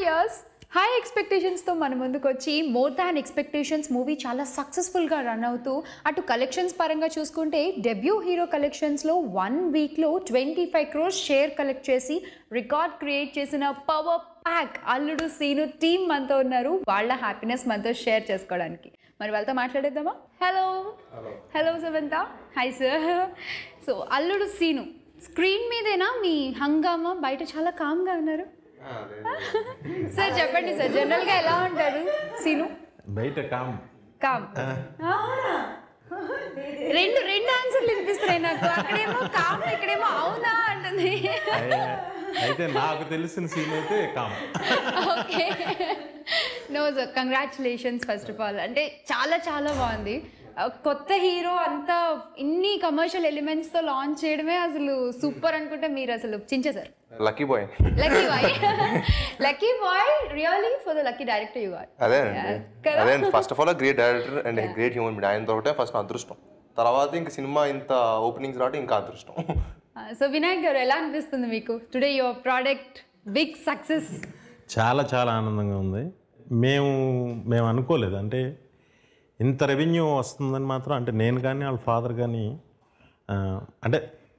Years high ఎక్స్పెక్టేషన్స్తో మన ముందుకు వచ్చి మోర్ దాన్ ఎక్స్పెక్టేషన్స్ మూవీ చాలా సక్సెస్ఫుల్గా రన్ అవుతూ అటు కలెక్షన్స్ పరంగా చూసుకుంటే డెబ్యూ హీరో కలెక్షన్స్లో 1 వీక్లో 25 crores షేర్ కలెక్ట్ చేసి రికార్డ్ క్రియేట్ చేసిన power pack Alludu Seenu team మనతో ఉన్నారు. వాళ్ళ హ్యాపీనెస్ మనతో షేర్ చేసుకోవడానికి మరి వాళ్ళతో మాట్లాడేద్దామా? Hello hello Samantha. Hi sir. So Alludu Seenu screen మీదేనా మీ హంగామా? బయట చాలా కామ్గా ఉన్నారు సార్. చెప్పండి సార్, జనరల్గా ఎలా ఉంటారు సీను? బయట కామ్ కామ్. రెండు ఆన్సర్లు వినిపిస్తున్నాయి నాకు. అక్కడేమో కామ్, ఇక్కడేమో అవునా అంటుంది. అయితే నాకు తెలిసిన సీన్ అయితే calm. Okay, no sir, congratulations first of all. అంటే చాలా చాలా బాగుంది. కొత్త హీరో అంతా ఇన్ని కమర్షియల్ ఎలిమెంట్స్తో లాంచ్ చేయడమే అసలు సూపర్ అనుకుంటే మీరు అసలు చించేశారు. Lucky boy. Lucky boy really for the lucky director you got. అదే first of all great director and great human being. ఆయన తోటే ఫస్ట్ అదృష్టం, తర్వాత ఇంకా సినిమా ఇంత ఓపెనింగ్స్ రావడం ఇంకా అదృష్టం. సో వినాయక్ గారు, ఎలా అనిపిస్తుంది మీకు today your product big success? చాలా చాలా ఆనందంగా ఉంది. మేము అనుకోలేదు, అంటే ఇంత రెవెన్యూ వస్తుందని మాత్రం. అంటే నేను కానీ వాళ్ళ ఫాదర్ కానీ అంటే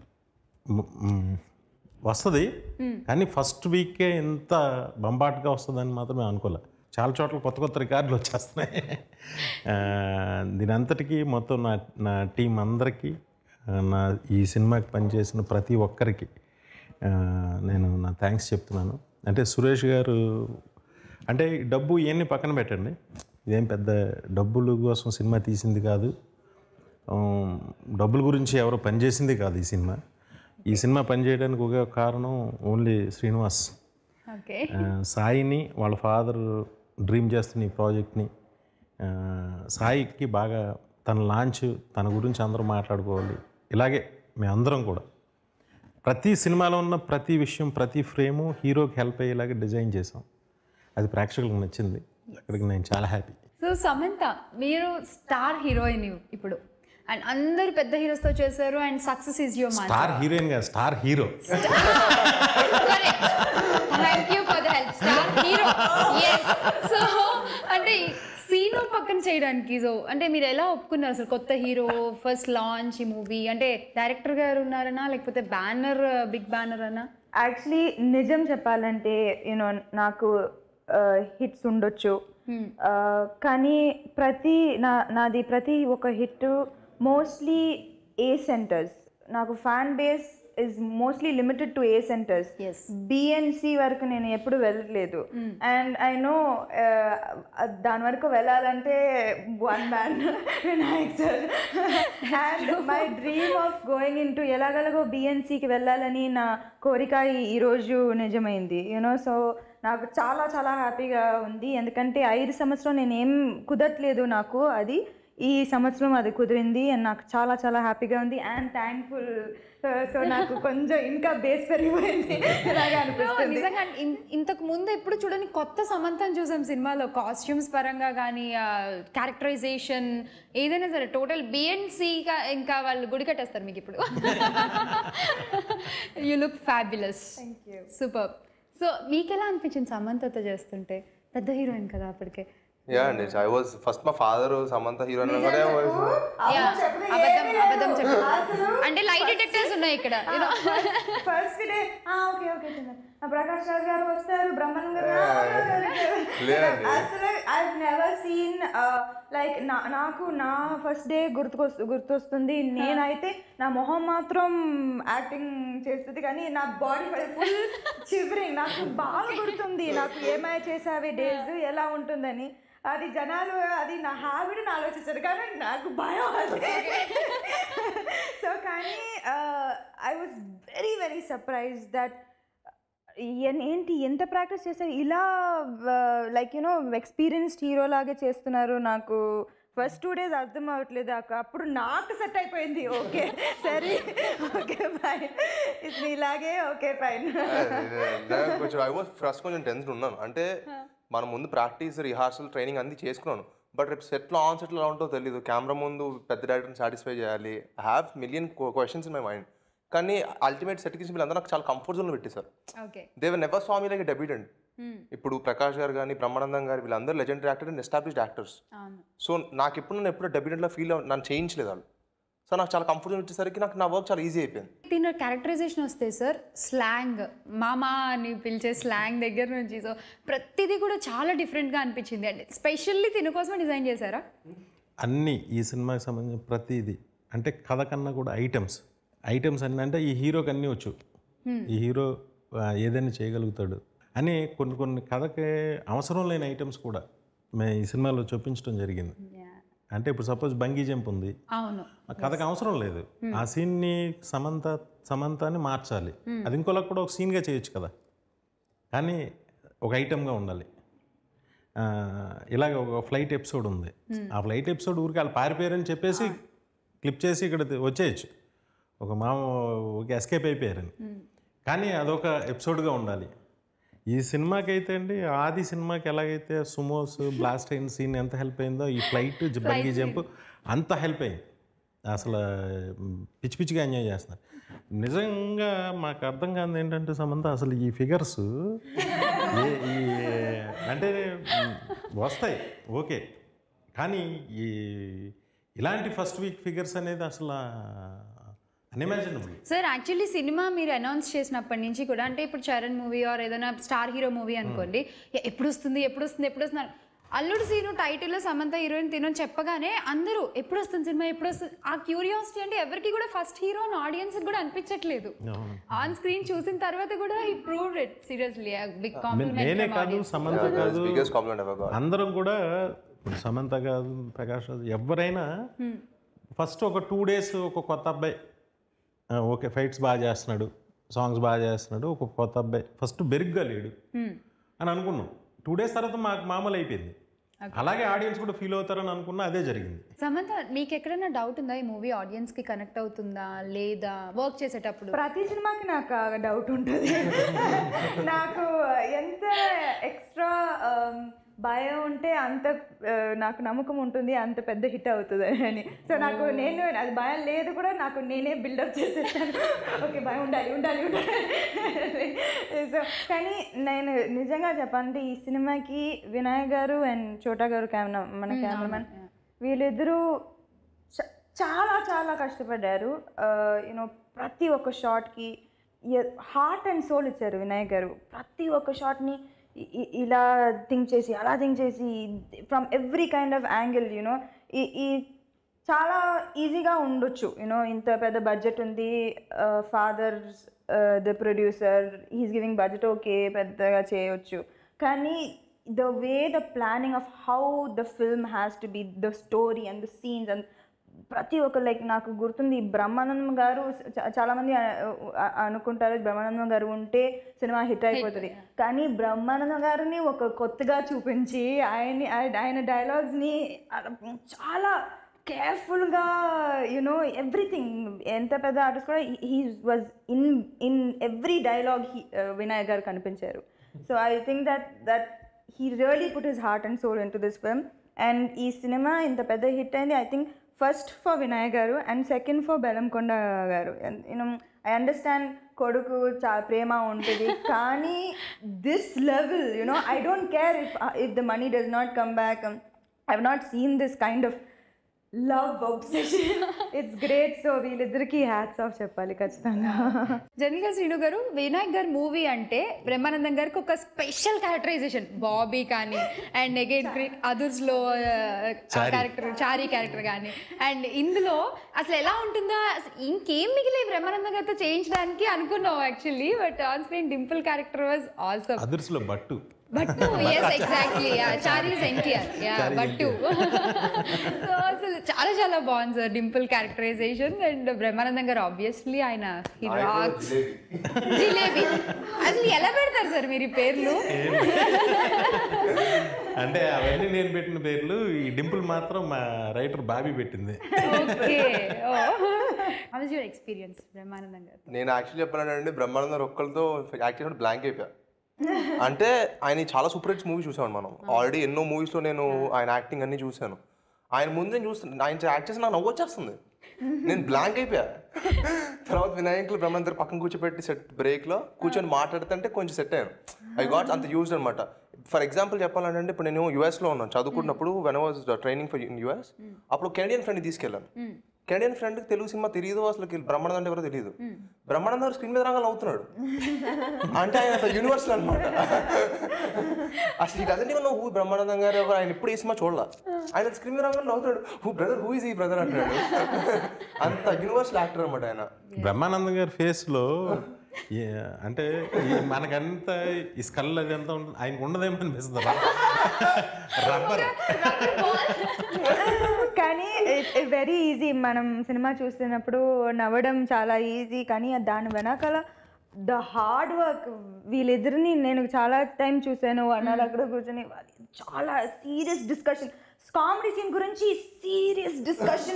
వస్తుంది, కానీ ఫస్ట్ వీకే ఇంత బంబాటుగా వస్తుందని మాత్రం మేము అనుకోలేదు. చాలా చోట్ల కొత్త కొత్త రికార్డులు వచ్చేస్తున్నాయి. దీని అంతటికీ మొత్తం నా టీం అందరికీ, ఈ సినిమాకి పనిచేసిన ప్రతి ఒక్కరికి నేను నా థ్యాంక్స్ చెప్తున్నాను. అంటే సురేష్ గారు, అంటే డబ్బు ఇవన్నీ పక్కన పెట్టండి, ఇదేం పెద్ద డబ్బుల కోసం సినిమా తీసింది కాదు, డబ్బుల గురించి ఎవరో పనిచేసింది కాదు. ఈ సినిమా పనిచేయడానికి ఒక కారణం ఓన్లీ శ్రీనివాస్. సాయిని, వాళ్ళ ఫాదర్ డ్రీమ్ చేస్తున్న ఈ ప్రాజెక్ట్ని, సాయికి బాగా తన లాంచ్, తన గురించి అందరూ మాట్లాడుకోవాలి. ఇలాగే మేమందరం కూడా ప్రతి సినిమాలో ఉన్న ప్రతి విషయం, ప్రతి ఫ్రేము హీరోకి హెల్ప్ అయ్యేలాగా డిజైన్ చేసాం. అది ప్రేక్షకులకు నచ్చింది. అక్కడికి నేను చాలా హ్యాపీ. సో సమంత, మీరు స్టార్ హీరోయిన్ ఇప్పుడు, అండ్ అందరు పెద్ద హీరోస్తో చేశారు, and success is your man. Star heroine గా star hero. Thank you for the help. Star hero, yes. So అంటే సీను పక్కన చేయడానికి, సో అంటే మీరు ఎలా ఒప్పుకున్నారు అసలు? కొత్త హీరో, ఫస్ట్ లాంచ్ ఈ మూవీ, అంటే డైరెక్టర్ గారు ఉన్నారనా లేకపోతే బ్యానర్, బిగ్ బ్యానర్ అనా? యాక్చువల్లీ నిజం చెప్పాలంటే యూనో నాకు హిట్స్ ఉండొచ్చు, కానీ నాది ప్రతి ఒక హిట్ మోస్ట్లీ ఏ సెంటర్స్. నాకు fan base is mostly limited to A centers. Yes. B and C వరకు నేను ఎప్పుడు వెళ్ళలేదు. అండ్ ఐ నో దాని వరకు వెళ్ళాలంటే one man Vinayak sir. And my dream of going in to ఎలాగలగో B and Cకి వెళ్ళాలని నా కోరిక ఈరోజు నిజమైంది. యూనో, సో నాకు చాలా చాలా హ్యాపీగా ఉంది. ఎందుకంటే 5 సంవత్సరం నేనేం కుదరట్లేదు నాకు, అది ఈ సంవత్సరం అది కుదిరింది. అండ్ నాకు చాలా చాలా హ్యాపీగా ఉంది అండ్ థ్యాంక్ఫుల్. సో నాకు కొంచెం ఇంకా బేస్ పెరిగిపోయింది ఇలాగా అనిపిస్తుంది. నిజంగా ఇంతకు ముందు ఎప్పుడు చూడని కొత్త సమంతను చూసాం సినిమాలో, కాస్ట్యూమ్స్ పరంగా కానీ, క్యారెక్టరైజేషన్ ఏదైనా సరే, టోటల్ BNC ఇంకా వాళ్ళు గుడి కట్టేస్తారు మీకు ఇప్పుడు. You look fabulous. Super. So మీకు ఎలా అనిపించింది సమంతతో చేస్తుంటే? పెద్ద హీరోయిన్ కదా అప్పటికే. యా అండి, ఐ వాజ్ ఫస్ట్ మా ఫాదర్ సమంత హీరోయిన్ అబద్ధం చెప్పు. అంటే లైట్ డిటెక్టర్స్ ఉన్నాయి ఇక్కడ. First day okay okay Prakash Raj గారు వస్తారు, బ్రహ్మన్ గారు. అసలు ఐ నెవర్ సీన్ లైక్ నాకు నా ఫస్ట్ డే గుర్తొస్తుంది. నేనైతే నా మొహం మాత్రం యాక్టింగ్ చేస్తుంది, కానీ నా బాడీ ఫుల్ చివరింగ్. నాకు బాగా గుర్తుంది, నాకు ఏమై చేసావే డేస్ ఎలా ఉంటుందని. అది జనాలు, అది నా హ్యాబిట్ని ఆలోచించారు, కానీ నాకు భయం అది. సో కానీ I was very very surprise that ఏంటి ఎంత ప్రాక్టీస్ చేశారు ఇలా, లైక్ యూనో ఎక్స్పీరియన్స్డ్ హీరో లాగే చేస్తున్నారు. నాకు ఫస్ట్ 2 days అర్థం అవ్వట్లేదు. అప్పుడు నాకు సెట్ అయిపోయింది. ఓకే సరే, ఓకే ఫైన్, ఇది ఇలాగే, ఓకే ఫైన్. కొంచెం ఐ వాజ్ ఫస్ట్ కొంచెం టెన్షన్ ఉన్నాను. అంటే మనం ముందు ప్రాక్టీస్, రిహార్సల్, ట్రైనింగ్ అన్నీ చేసుకున్నాను. బట్ రేపు సెట్లో ఆన్ సెట్లో ఎలా ఉంటుందో తెలియదు. కెమెరా ముందు పెద్ద డైరెక్టర్ని సాటిస్ఫై చేయాలి. I have million questions in my mind. కానీ అల్టిమేట్ సెట్కి వీళ్ళందరూ నాకు చాలా కంఫర్ట్ జోన్లో పెట్టేశారు. They were never saw me like a debutante. ఇప్పుడు ప్రకాష్ గారు కానీ బ్రహ్మానందం గారు వీళ్ళందరూ legendary actor and established actors. So నాకు నన్ను డెబ్యూటెంట్లో నన్ను చేయించలేదు వాళ్ళు. సో నాకు చాలా కంఫర్ట్ వచ్చేసరికి నాకు నా వర్క్ చాలా ఈజీ అయిపోయింది. దీని క్యారెక్టరైజేషన్ వస్తే సార్ స్లాంగ్ మామా అని పిలిచే స్లాంగ్ దగ్గర నుంచి సో ప్రతిదీ కూడా చాలా డిఫరెంట్గా అనిపించింది. అంటే స్పెషల్లీ తిన కోసమే డిజైన్ చేశారా? అన్నీ ఈ సినిమాకి సంబంధించిన ప్రతిదీ అంటే కథ కన్నా కూడా ఐటమ్స్ అన్నీ అంటే ఈ హీరోకి అన్నీ వచ్చు, ఈ హీరో ఏదైనా చేయగలుగుతాడు అని కొన్ని కథకి అవసరం లేని ఐటమ్స్ కూడా మేము ఈ సినిమాలో చూపించడం జరిగింది. అంటే ఇప్పుడు సపోజ్ బంగీ జంప్ ఉంది, అవును, కథకు అవసరం లేదు, ఆ సీన్ని సమంతాన్ని మార్చాలి, అది ఇంకోలా కూడా ఒక సీన్గా చేయొచ్చు కదా, కానీ ఒక ఐటమ్గా ఉండాలి. ఇలాగ ఒక ఫ్లైట్ ఎపిసోడ్ ఉంది, ఆ ఫ్లైట్ ఎపిసోడ్ ఊరికి వాళ్ళు పారిపోయారని చెప్పేసి క్లిప్ చేసి ఇక్కడ వచ్చేయచ్చు, ఒక ఎస్కేప్ అయిపోయారని, కానీ అదొక ఎపిసోడ్గా ఉండాలి. ఈ సినిమాకి అయితే అండి ఆది సినిమాకి ఎలాగైతే సుమోస్ బ్లాస్ట్ అయిన సీన్ ఎంత హెల్ప్ అయిందో ఈ ఫ్లైట్ బంగీ జంప్ అంత హెల్ప్ అయింది. అసలు పిచ్చిగా ఎంజాయ్ చేస్తున్నారు. నిజంగా మాకు అర్థం కాదు ఏంటంటే సమంత అసలు ఈ ఫిగర్స్ అంటే వస్తాయి ఓకే, కానీ ఇలాంటి ఫస్ట్ వీక్ ఫిగర్స్ అనేది అసలు అన్ఇమాజినబుల్. సార్ యాక్చువల్లీ సినిమా మీరు అనౌన్స్ చేసినప్పటి నుంచి కూడా అంటే ఇప్పుడు చరణ్ మూవీ ఆర్ ఏదైనా స్టార్ హీరో మూవీ అనుకోండి, ఎప్పుడు వస్తుంది అల్లుడు సీను టైటిల్లో సమంత హీరోయిన్ తినని చెప్పగానే అందరూ ఎప్పుడు వస్తుంది సినిమా ఎప్పుడు వస్తుంది ఆ క్యూరియాసిటీ అంటే ఎవరికి కూడా ఫస్ట్ హీరో ఆడియన్స్ కూడా అనిపించట్లేదు. ఆన్ స్క్రీన్ చూసిన తర్వాత కూడా ఈ proved it seriously big compliment. నేనే కాదు సమంత కాదు అందరం కూడా, ఇప్పుడు సమంత కాదు ప్రకాష్ రాజు ఎవరైనా ఫస్ట్ ఒక 2 days ఒక కొత్త అబ్బాయి ఓకే ఫైట్స్ బాగా చేస్తున్నాడు, సాంగ్స్ బాగా చేస్తున్నాడు, ఒక కొత్త అబ్బాయి ఫస్ట్ బెరుగ్గా లేడు అని అనుకున్నాం. 2 days తర్వాత మాకు మామూలు అయిపోయింది. అలాగే ఆడియన్స్ కూడా ఫీల్ అవుతారని అనుకున్నా, అదే జరిగింది. సమంత మీకు ఎక్కడైనా డౌట్ ఉందా ఈ మూవీ ఆడియన్స్ కి కనెక్ట్ అవుతుందా లేదా వర్క్ చేసేటప్పుడు? ప్రతి సినిమాకి నాకు డౌట్ ఉంటుంది. నాకు ఎంత ఎక్స్ట్రా భయం ఉంటే అంత నాకు నమ్మకం ఉంటుంది అంత పెద్ద హిట్ అవుతుంది అని. సో నాకు అది భయం లేదు కూడా, నాకు నేనే బిల్డప్ చేసేసాను ఓకే భయం ఉండాలి. సో కానీ నేను నిజంగా చెప్పాలంటే ఈ సినిమాకి వినాయక్ గారు అండ్ చోటా గారు మన కెమెరామెన్ వీళ్ళిద్దరూ చాలా చాలా కష్టపడ్డారు. యూనో ప్రతి ఒక్క షాట్కి హార్ట్ అండ్ సోల్ ఇచ్చారు వినాయక్ గారు. ప్రతి ఒక్క షాట్ని ఇలా థింక్ చేసి అలా థింక్ చేసి from every kind of angle you know ఈ చాలా ఈజీగా ఉండొచ్చు. యూనో ఇంత పెద్ద బడ్జెట్ ఉంది, father the producer he's giving budget okay పెద్దగా చేయొచ్చు, కానీ the way the planning of how the film has to be the story and the scenes and ప్రతి ఒక్క లైక్ నాకు గుర్తుంది బ్రహ్మానందం గారు చాలామంది అనుకుంటారు బ్రహ్మానందం గారు ఉంటే సినిమా హిట్ అయిపోతుంది, కానీ బ్రహ్మానందం గారిని ఒక కొత్తగా చూపించి ఆయన డైలాగ్స్ని చాలా కేర్ఫుల్గా యూనో ఎవ్రీథింగ్ ఎంత పెద్ద ఆర్టిస్ట్ కూడా he was in every dialogue Vinayak garu కనిపించారు. So I think that he really put his heart and soul into this film. And ఈ సినిమా ఇంత పెద్ద హిట్ అయింది I think first for Vinayak garu and second for Bellamkonda గారు. You know I understand కొడుకు చాలా ప్రేమ ఉంటుంది, కానీ this level you know I don't care if the money does not come back. I have not seen this kind of love obsession. It's great. So వీళ్ళిద్దరికి hats off చెప్పాలి ఖచ్చితంగా. జనరల్గా శ్రీను గారు వినాయక్ గారు మూవీ అంటే బ్రహ్మానందం గారికి ఒక స్పెషల్ క్యారెక్టరైజేషన్ బాబీ కానీ అండ్ అగైన్ అదర్స్లో క్యారెక్టర్ చారీ క్యారెక్టర్ కానీ అండ్ ఇందులో అసలు ఎలా ఉంటుందో ఇంకేం మిగిలే బ్రహ్మానందం గారితో చేయించడానికి అనుకున్నాం actually, but on screen Dimple character was also అదర్స్లో బట్టు yes exactly Chary is NTR బట్టు. సో అసలు చాలా చాలా బాగుంది sir Dimple characterization and Brahmanandam garu obviously ఆయన జిలేబీ. అసలు ఎలా పెడతారు సార్ మీరు ఈ పేర్లు? అంటే అవన్నీ నేను పెట్టిన పేర్లు, ఈ డింపుల్ మాత్రం మా రైటర్ బాబీ పెట్టింది. Okay, how was your experience Brahmanandam garu? నేను యాక్చువల్లీ చెప్పాలంటే బ్రహ్మానందం ఒక్కరితో యాక్చువల్లీ బ్లాంక్ అయిపోయా. అంటే ఆయన చాలా సూపర్ హిట్స్ మూవీ చూసాను మనం ఆల్రెడీ, ఎన్నో మూవీస్లో నేను ఆయన యాక్టింగ్ అన్నీ చూశాను. ఆయన ముందు నేను చూస్తాను, ఆయన యాక్ట్ చేసి నాకు నవ్వు వచ్చేస్తుంది. నేను బ్లాంక్ అయిపోయా. తర్వాత వినాయకులు బ్రహ్మానందర్ పక్కన కూర్చోబెట్టి సెట్ బ్రేక్లో కూర్చొని మాట్లాడుతుంటే కొంచెం సెట్ అయ్యాను. ఐ గాట్ అంత యూజ్డ్ అనమాట. ఫర్ ఎగ్జాంపుల్ చెప్పాలంటే ఇప్పుడు నేను యూఎస్లో ఉన్నాను చదువుకున్నప్పుడు, when I was training for in US, అప్పుడు కెనడియన్ ఫ్రెండ్ని తీసుకెళ్ళాను. కెనడియన్ ఫ్రెండ్కి తెలుగు సినిమా తెలియదు, అసలు బ్రహ్మానందం అంటే ఎవరో తెలియదు. బ్రహ్మానందం స్క్రీన్ మీద రంగాలు అవుతున్నాడు అంటే ఆయన యూనివర్సల్ అనమాట. అసలు ఈ doesn't even know who Brahmanandam garu ఎవరు, ఆయన ఎప్పుడు ఈ సినిమా చూడాల, ఆయన స్క్రీన్ మీద రంగాలు అవుతున్నాడు. హూ బ్రదర్, హూ ఇస్ ఈ బ్రదర్ అంటున్నాడు. అంత యూనివర్సల్ యాక్టర్ అనమాట ఆయన. బ్రహ్మానందం గారి ఫేస్లో అంటే మనకంత ఈ స్కల్ అది ఎంత ఉంటుంది, ఆయనకు ఉండదేమో అనిపిస్తుంది. రబ్బర్. కానీ వెరీ ఈజీ. మనం సినిమా చూస్తున్నప్పుడు నవ్వడం చాలా ఈజీ, కానీ దాని వెనకాల ద హార్డ్ వర్క్, వీళ్ళిద్దరిని నేను చాలా టైం చూసాను. అన్నారు అక్కడ కూర్చొని చాలా సీరియస్ డిస్కషన్, కామెడీ సీన్ గురించి సీరియస్ డిస్కషన్,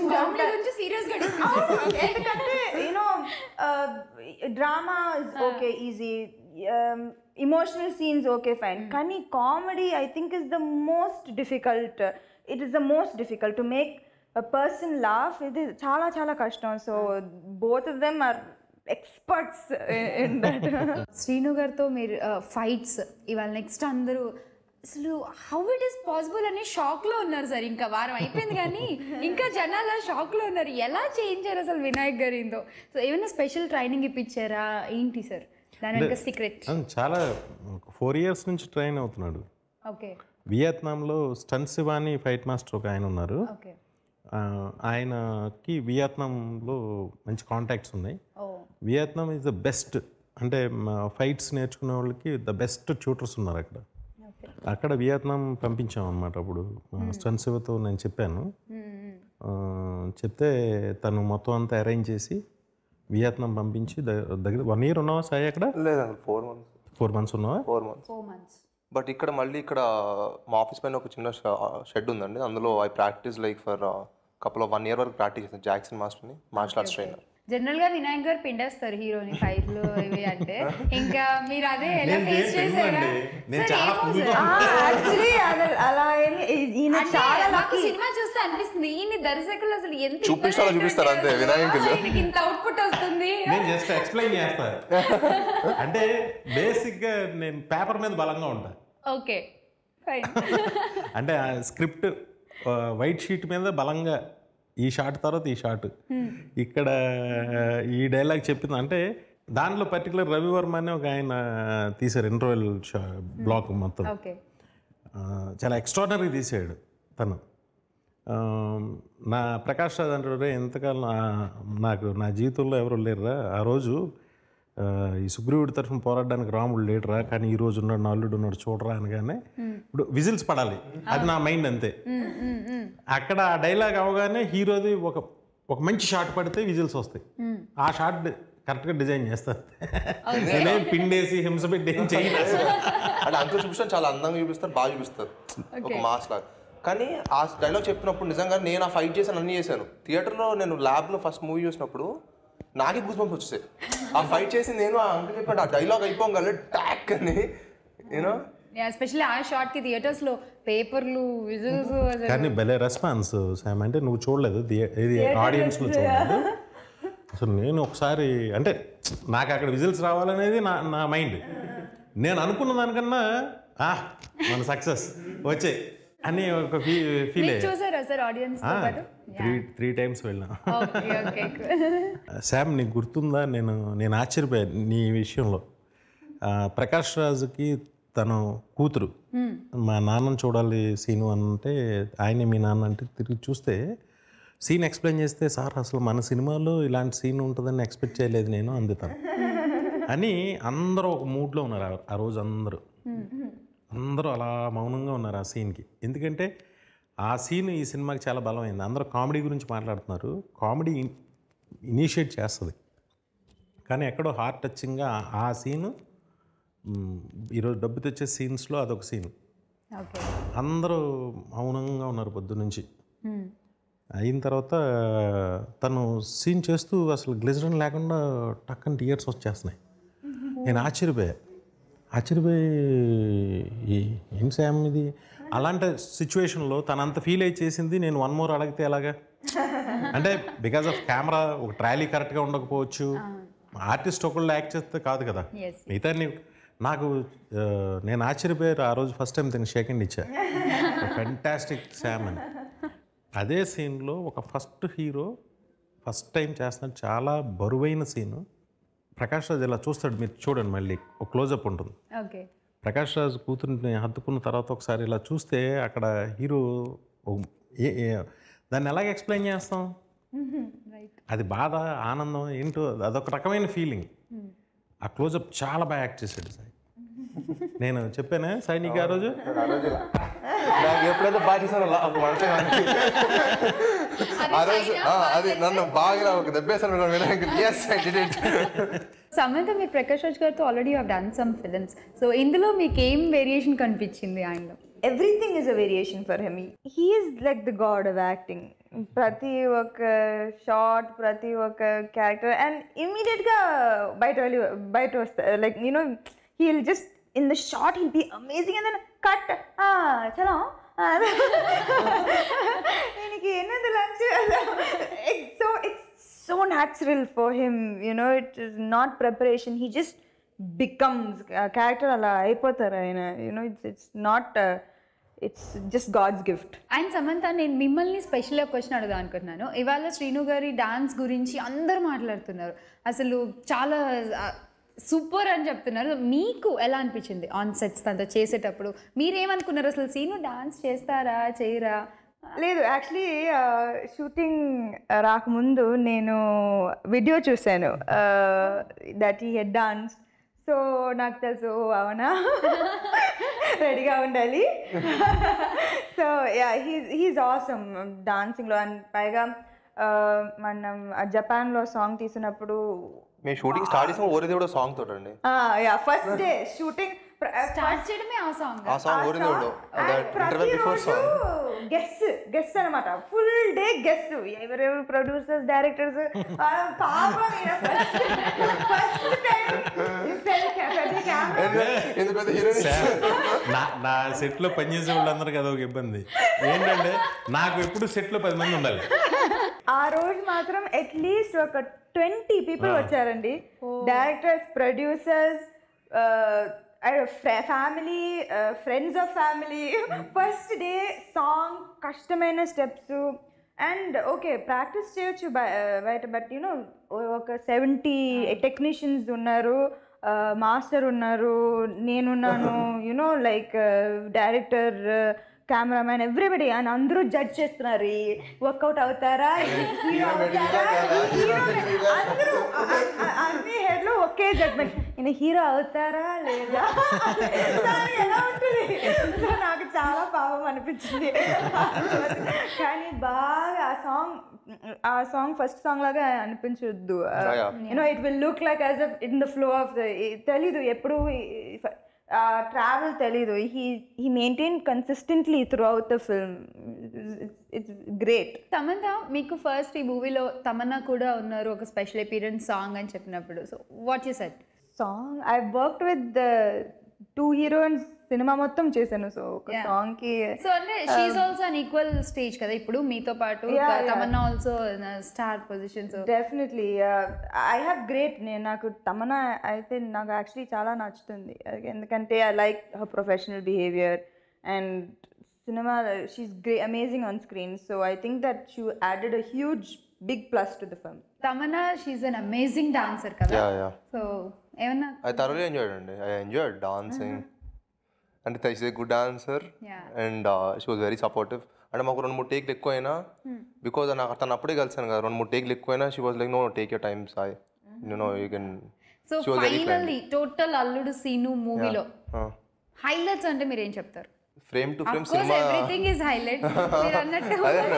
ఎందుకంటే you know drama okay easy, emotional scenes okay fine, కానీ comedy I think is the most difficult. It is the most difficult to make a person laugh. ఇది చాలా చాలా కష్టం. So both of them are experts in that. Srinu గారితో మీరు fights ఇవాళ next అందరూ అసలు హౌ ఇట్ ఈస్ పాసిబుల్ అని షాక్లో ఉన్నారు సార్. ఇంకా వారం అయిపోయింది కానీ ఇంకా జనాలు షాక్లో ఉన్నారు. ఎలా చేయించారు అసలు వినాయక్ గారితో? సో ఏమైనా స్పెషల్ ట్రైనింగ్ ఇప్పించారా ఏంటి సార్ దాని వెనక సీక్రెట్? చాలా 4 years నుంచి ట్రైన్ అవుతున్నాడు. ఓకే. వియత్నాంలో స్టన్ శివాని ఫైట్ మాస్టర్ ఒక ఆయన ఉన్నారు. ఓకే. ఆయనకి వియత్నాంలో మంచి కాంటాక్ట్స్ ఉన్నాయి. వియత్నాం ఈజ్ ద బెస్ట్, అంటే ఫైట్స్ నేర్చుకునే వాళ్ళకి ద బెస్ట్ ట్యూటర్స్ ఉన్నారు అక్కడ. అక్కడ వియత్నాం పంపించాం అనమాట. అప్పుడు స్టన్ శివతో నేను చెప్పాను, చెప్తే తను మొత్తం అంతా అరేంజ్ చేసి వియత్నాం పంపించి దగ్గర 1 year ఉన్నావా సాయి అక్కడ? లేదండి, 4 months ఉన్నావా? 4 months. బట్ ఇక్కడ మళ్ళీ ఇక్కడ మా ఆఫీస్ పైన ఒక చిన్న షెడ్ ఉందండి, అందులో I practice like for couple of 1 year వరకు ప్రాక్టీస్ చేస్తాను. జాక్సన్ మాస్టర్ని, మార్షల్ ఆర్ట్స్ ట్రైనర్. జనరల్ గా వినాయక్ గారు పిండేస్తారు హీరోని ఫైట్లు ఇవి అంటే, ఇంకా మీరు అదే ఎలా ఫేస్ చేశారా? అలా ఈయన చాలా నాకు సినిమా చూస్తే అనిపిస్తుంది ఈయన దర్శకులు అసలు ఎంత చూపిస్తారు అంతే వినాయకులు ఇంత అవుట్పుట్ వస్తుంది. నేను జస్ట్ ఎక్స్ప్లెయిన్ చేస్తాను. అంటే బేసిక్ గా నేను పేపర్ మీద బలంగా ఉంటాను. Okay fine. అంటే స్క్రిప్ట్ వైట్ షీట్ మీద బలంగా ఈ షాట్ తర్వాత ఈ షాట్, ఇక్కడ ఈ డైలాగ్ చెప్పింది అంటే దాంట్లో పర్టికులర్ రవివర్మ అని ఒక ఆయన తీశారు ఇంటర్వెల్ బ్లాక్ మొత్తం. చాలా ఎక్స్ట్రాడనరీ తీసాడు తను. నా ప్రకాష్ రాజ్ అంటారు, ఎంతకాలం నాకు నా జీవితంలో ఎవరు లేరురా, ఆ రోజు ఈ సుగ్రీవుడి తరఫున పోరాడడానికి రాముడు లేడురా, కానీ ఈ రోజు ఉన్నాడు, నా అల్లుడు ఉన్నాడు చూడరా అనగానే ఇప్పుడు విజిల్స్ పడాలి, అది నా మైండ్ అంతే. అక్కడ ఆ డైలాగ్ అవగానే హీరోది ఒక మంచి షాట్ పడితే విజిల్స్ వస్తాయి. ఆ షాట్ కరెక్ట్గా డిజైన్ చేస్తారు. నేనేం పిండేసి హింస పెట్టి ఏం చేయలేదు. అంటే అంతా చూపిస్తాను, చాలా అందంగా చూపిస్తారు, బాగా చూపిస్తారు, ఒక మాస్ లాగా. కానీ ఆ డైలాగ్ చెప్పినప్పుడు నిజంగా నేను ఆ ఫైట్ చేశాను, అన్నీ చేశాను. థియేటర్లో నేను ల్యాబ్లో ఫస్ట్ మూవీ చూసినప్పుడు నాకే గూస్ బంప్స్ వచ్చేసాయి. ఆ ఫైట్ చేసి నేను ఆ అంకుల్ చెప్పాను, ఆ డైలాగ్ అయిపోగల టాక్ అని యూనో. ఎస్పెషల్లీ ఆ షాట్ కి థియేటర్స్ లో పేపర్లు విజిల్స్. కానీ భలే రెస్పాన్స్ సామ్. అంటే నువ్వు చూడలేదు ఇది ఆడియన్స్లో చూడలేదు అసలు. నేను ఒకసారి అంటే నాకు అక్కడ విజిల్స్ రావాలనేది నా మైండ్. నేను అనుకున్న దానికన్నా మన సక్సెస్ వచ్చే అని ఒక ఫీల్ అయ్యాను. చూసారా సార్ ఆడియన్స్? 3 times వెళ్ళినా. శామ్ నీకు గుర్తుందా, నేను ఆశ్చర్యపోయాను నీ విషయంలో. ప్రకాష్ రాజుకి తను కూతురు మా నాన్నని చూడాలి సీను అంటే, ఆయనే మీ నాన్న అంటే తిరిగి చూస్తే సీన్ ఎక్స్ప్లెయిన్ చేస్తే, సార్ అసలు మన సినిమాలో ఇలాంటి సీన్ ఉంటుందని ఎక్స్పెక్ట్ చేయలేదు నేను అందుతాను అని అందరూ ఒక మూడ్లో ఉన్నారు ఆ రోజు. అందరూ అలా మౌనంగా ఉన్నారు ఆ సీన్కి. ఎందుకంటే ఆ సీన్ ఈ సినిమాకి చాలా బలమైంది. అందరూ కామెడీ గురించి మాట్లాడుతున్నారు, కామెడీ ఇనిషియేట్ చేస్తుంది, కానీ ఎక్కడో హార్ట్ టచింగ్గా ఆ సీను ఈరోజు డబ్బు తెచ్చే సీన్స్లో అదొక సీన్. అందరూ మౌనంగా ఉన్నారు పొద్దున్నుంచి. అయిన తర్వాత తను సీన్ చేస్తూ అసలు గ్లిజరిన్ లేకుండా టక్కన టీయర్స్ వచ్చేస్తున్నాయి. నేను ఆశ్చర్యపోయి ఏం శామ్ ఇది. అలాంటి సిచ్యువేషన్లో తను అంత ఫీల్ అయి చేసింది నేను 1 more అడిగితే ఎలాగా అంటే బికాస్ ఆఫ్ కెమెరా ఒక ట్రాలీ కరెక్ట్గా ఉండకపోవచ్చు, ఆర్టిస్ట్ ఒకళ్ళు యాక్ట్ చేస్తే కాదు కదా. Yes. మిగతా నాకు నేను ఆశ్చర్యపోయారు ఆ రోజు ఫస్ట్ టైం తిని సెకండ్ ఇచ్చా, ఫెంటాస్టిక్ శామ్ అని. అదే సీన్లో ఒక ఫస్ట్ హీరో ఫస్ట్ టైం చేస్తున్నాడు, చాలా బరువైన సీను. ప్రకాష్ రాజ్ ఇలా చూస్తాడు, మీరు చూడండి మళ్ళీ ఒక క్లోజప్ ఉంటుంది. ఓకే. ప్రకాష్ రాజ్ కూతుర్ని హత్తుకున్న తర్వాత ఒకసారి ఇలా చూస్తే అక్కడ హీరో దాన్ని ఎలాగ ఎక్స్ప్లెయిన్ చేస్తాం, అది బాధ ఆనందం ఏంటో అదొక రకమైన ఫీలింగ్. ఆ క్లోజప్ చాలా బాగా యాక్ట్ చేశాడు సాయి. నేను చెప్పానే సాయి నీకు ఆ రోజు నాకు ఎప్పుడైతే బాగా చేశాను ఆ రోజు అది నన్ను బాగా ఒక దెబ్బేశాను. సమంత, మీరు ప్రకాష్ రాజ్ గారితో already have done some films. So ఇందులో మీకు ఏం వేరియేషన్ కనిపించింది ఆయనలో? Everything is a variation for him. He is like the god of acting. ప్రతి ఒక్క షార్ట్, ప్రతి ఒక్క క్యారెక్టర్, అండ్ ఇమ్మీడియట్గా బయట వస్తా, like you know he'll just in the shot he'll be amazing and then cut చలో దీనికి ఎన్నది lunch. So it's so natural for him, you know it is not preparation, he just becomes character, అలా అయిపోతారు ఆయన. You know it's not, it's just god's gift. And Samantha, నేను మిమ్మల్ని స్పెషల్గా question అడుగుదాం అనుకుంటున్నాను. ఇవాళ శ్రీను గారి డాన్స్ గురించి అందరూ మాట్లాడుతున్నారు, అసలు చాలా సూపర్ అని చెప్తున్నారు. మీకు ఎలా అనిపించింది ఆన్ సెట్స్ తనతో చేసేటప్పుడు? మీరేమనుకున్నారు అసలు? శ్రీను డాన్స్ చేస్తారా చేయరా? లేదు, యాక్చువల్లీ షూటింగ్ రాకముందు నేను వీడియో చూశాను that he had dance. So నాకు తెలుసు, అవునా రెడీగా ఉండాలి. సో యా, హీఈస్ ఆసమ్ డాన్సింగ్లో. అండ్ పైగా మనం జపాన్లో సాంగ్ తీసినప్పుడు మేము షూటింగ్ స్టార్ట్ చేసాం ఓరిదేవుడు సాంగ్ తోటండి. Yeah, first day shooting start చేయడమే ఆ సాంగ్ ఓరిదేవుడు ఇంటర్వెల్ బిఫోర్ సాంగ్ గెస్ అనమాట. ఫుల్ డే గెస్, ఎవరెవరు ప్రొడ్యూసర్స్, డైరెక్టర్స్. నా సెట్లో పనిచేసే వాళ్ళందరికీ అదొక ఇబ్బంది ఏంటంటే, నాకు ఎప్పుడు సెట్లో 10 మంది ఉండాలి. ఆ రోజు మాత్రం అట్లీస్ట్ ఒక 20 పీపుల్ వచ్చారండి. Directors, producers, family, friends of family. First day song, కష్టమైన స్టెప్స్. అండ్ ఓకే, ప్రాక్టీస్ చేయొచ్చు బయట, బట్ యూనో ఒక 70 టెక్నీషియన్స్ ఉన్నారు, మాస్టర్ ఉన్నారు, నేనున్నాను, you know like director, cameraman, everybody. అని అందరూ జడ్జ్ చేస్తున్నారు, వర్కౌట్ అవుతారా, హీరో అవుతారా, అందరూ అన్ని హెడ్లో ఒకే జడ్జ్మెంట్, ఈయన హీరో అవుతారా లేదా ఎలా ఉంటుంది. నాకు చాలా పాపం అనిపించింది. కానీ బాగా ఆ సాంగ్ ఫస్ట్ సాంగ్ లాగా అనిపించొద్దు. You know it will look like as in the flow of the, తెలీదు ఎప్పుడు ట్రావెల్ తెలీదు. He maintain consistently throughout the film. It's great. Samantha, మీకు ఫస్ట్ ఈ మూవీలో తమన్నా కూడా ఉన్నారు, ఒక స్పెషల్ అపీరెన్స్ సాంగ్ అని చెప్పినప్పుడు, so what you said? Song I worked with 2 heroines, cinema మొత్తం చేశాను. సో ఒక సాంగ్ కి, సో అంటే she's also on equal stage కదా ఇప్పుడు మీతో పాటు. Tamannaah also star position. So definitely I have great, నాకు తమన్నా అయితే నాకు యాక్చువల్లీ చాలా నచ్చుతుంది. ఎందుకంటే I like her professional behaviour and cinema. She's great, amazing on screen. So I think that she added a huge big plus to the film. Tamanna, she's an amazing dancer kada. Yeah. So ఏమన్నా I thoroughly enjoyed it. I enjoyed dancing. And she's a good dancer. Yeah. And she was very supportive. అంటే మాకు 2-3 టేక్లు ఎక్కువైనా, because నాకు తను అప్పుడే కలిసాను కదా, 2-3 టేక్లు ఎక్కువైనా she was like no take your time Sai, you can. So finally total Alludu Seenu మూవీలో హైలైట్స్ అంటే మీరు ఏం చెప్తారు? Frame to frame cinema, everything is highlight మీరు అన్నట్టు.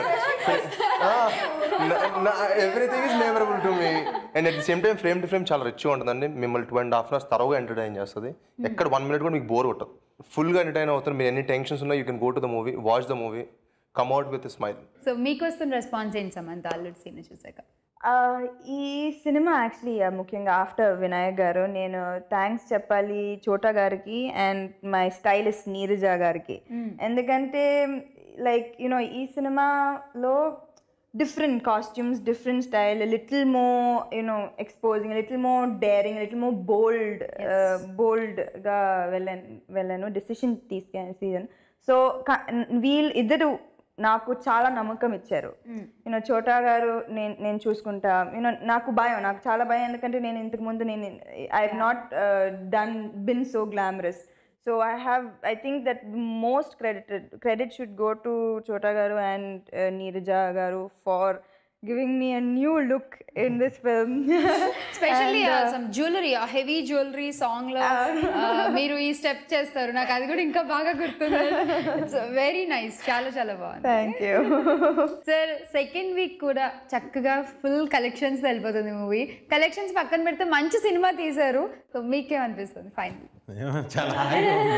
Everything is memorable to me. And at the same time frame to frame చాలా రిచ్గా ఉంటుందండి. మిమ్మల్ని 2.5 hours తరోగా ఎంటర్టైన్ చేస్తుంది. ఎక్కడ 1 minute కూడా మీకు బోర్ కొట్టదు. ఫుల్గా ఎంటర్టైన్ అవుతారు. మీరు ఎన్ని టెన్షన్స్ ఉన్నా you can go to the movie, watch the movie, come out with smile. So మీకు వస్తున్న రెస్పాన్స్ ఏంటి సమంత అల్లుడు సీన్ చూసాక? ఈ సినిమా యాక్చువల్లీ ముఖ్యంగా ఆఫ్టర్ వినాయక్ గారు నేను థ్యాంక్స్ చెప్పాలి చోటా గారికి అండ్ మై స్టైలిస్ట్ నీరజ గారికి. ఎందుకంటే లైక్ యూనో ఈ సినిమాలో different costumes, different style, a little more, you know, exposing, a little more daring, a little more bold ga వెళ్ళాను డెసిషన్ తీసుకునే సీజన్. సో వీళ్ళిద్దరు నాకు చాలా నమ్మకం ఇచ్చారు. యూనో చోటా గారు నేను చూసుకుంటా, యూనో నాకు చాలా భయం, ఎందుకంటే నేను ఇంతకు ముందు I have not been so glamorous. So I think that most credit should go to Chota Garu and Neeraja Garu for giving me a new look in this film. Especially some jewelry, a heavy jewelry song lo మీరు ఈ step చేస్తారు, నాకు అది కూడా ఇంకా బాగా గుర్తుంది. It's very nice, చాలా చాలా బాగుంది. Thank you sir. Second week కూడా చక్కగా ఫుల్ కలెక్షన్స్ వెళ్ళిపోతుంది మూవీ. కలెక్షన్స్ పక్కన పెడితే మంచి సినిమా తీశారు. సో మీకేమనిపిస్తుంది ఫైన్? చాలా హాయిగా ఉంది.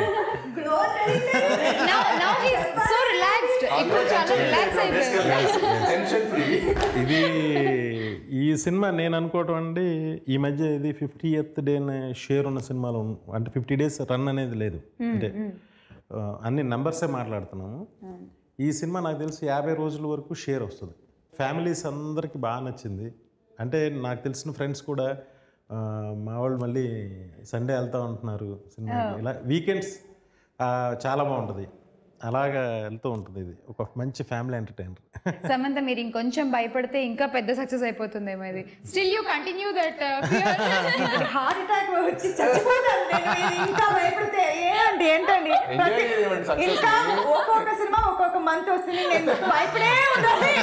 Now he's so relaxed. ఇప్పుడు చాలా రిలాక్స్ అయిపోయారు. ఇది ఈ సినిమా నేను అనుకోవటం అండి, ఈ మధ్య ఇది 50th డే షేర్ ఉన్న సినిమాలో అంటే 50 days రన్ అనేది లేదు, అంటే అన్ని నెంబర్సే మాట్లాడుతున్నాము. ఈ సినిమా నాకు తెలిసి 50 రోజుల వరకు షేర్ వస్తుంది. ఫ్యామిలీస్ అందరికీ బాగా నచ్చింది. అంటే నాకు తెలిసిన ఫ్రెండ్స్ కూడా మా వాళ్ళు మళ్ళీ సండే వెళ్తూ ఉంటున్నారు సినిమాకి, ఇలా వీకెండ్స్ చాలా బాగుంటుంది, అలాగా వెళ్తూ ఉంటుంది. ఇది ఒక మంచి ఫ్యామిలీ ఎంటర్టైనర్. సమంత, మీరు ఇంకొంచెం భయపడితే ఇంకా పెద్ద సక్సెస్ అయిపోతుందేమో ఇది. Still you continue that fear. Heart attack వచ్చి చచ్చిపోతాను నేను ఇంకా భయపడితే. ఏంటండి ఇంకా ఒక్కొక్క సినిమా ఒక్కొక్క మంత్ వస్తుంది, నేను భయపడే ఉండాలి.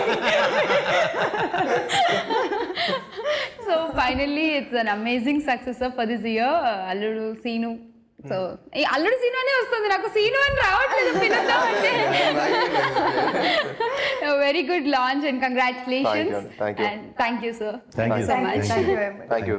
So finally it's an amazing success for this year. Alludu Seenu. So ఈ అల్లుడు సీను అనే వస్తుంది, నాకు సీను అని రావట్లేదు పిలుద్దాం అంటే. Very good launch and congratulations. Thank you. And thank you sir. Thank you so much. Thank you very much. Thank you.